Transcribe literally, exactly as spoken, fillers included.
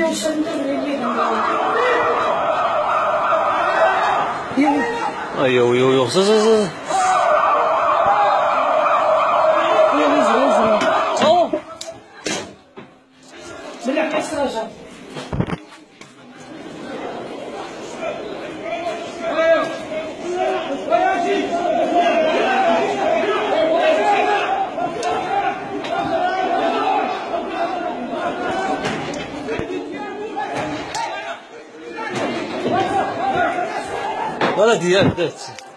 哎呦呦呦，是是是。走。没俩开始了是。ولا ديال